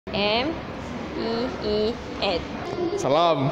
M-E-E-N. Salam.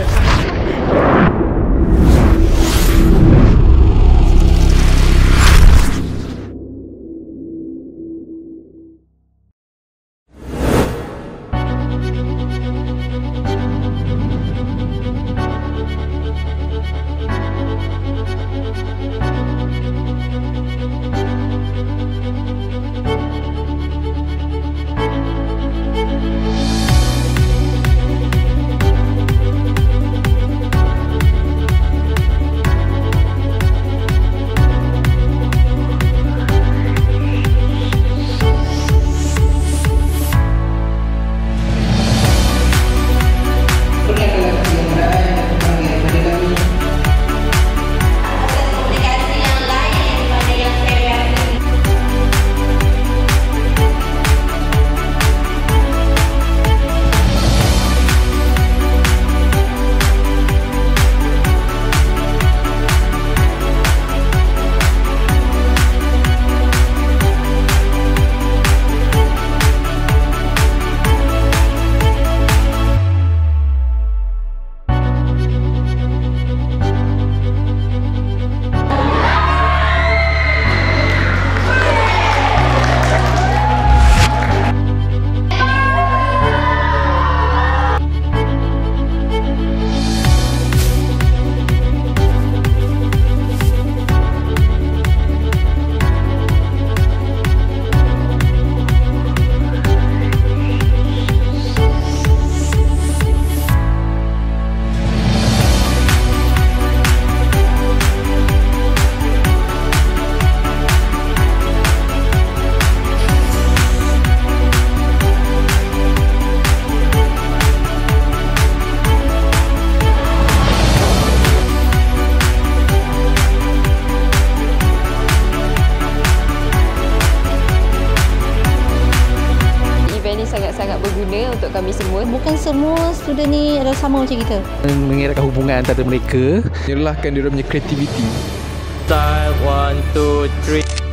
Sangat-sangat berguna untuk kami semua. Bukan semua student ni adalah sama macam kita. Mengeratkan hubungan antara mereka, menyalahkan dia punya kreativiti. Start 1, 2, 3.